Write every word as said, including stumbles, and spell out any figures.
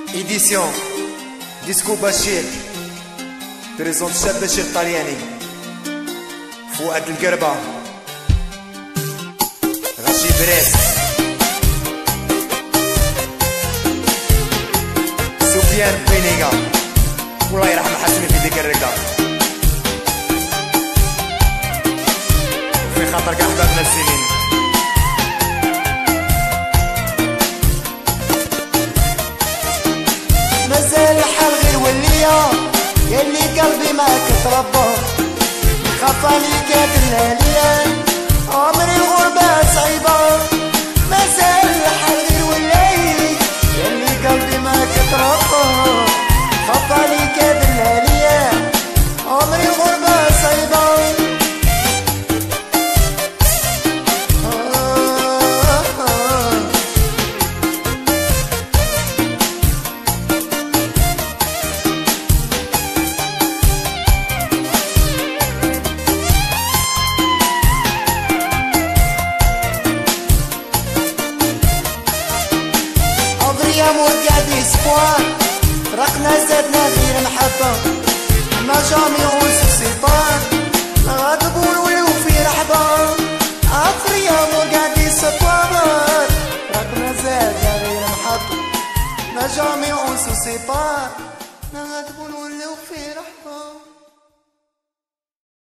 إيديسيون ديسكو بشير بريزونت شاب بشير طلياني فؤاد القربة غشي بريس سفيان بينيغا والله يرحم حسني في ديك الرقة في خاطر كاع حبابنا السنين مازال الحال غير وليا ياللي قلبي ما كتربى نخاف عليك هاد الليالي عمري الغربة صعيبة مازال الحال غير وليا ياللي قلبي ما كتربى نخاف عليك هاد الليالي عمري الغربة صعيبة يا مور قاعد اسبوع فرقنا زادنا غير محبة ما جامي غوص سيطان غاضبون ولو في رحبة عفر يا مور قاعد اسبوع فرقنا زادنا غير محبة ما جامي غوص سيطان غاضبون ولو في رحبة.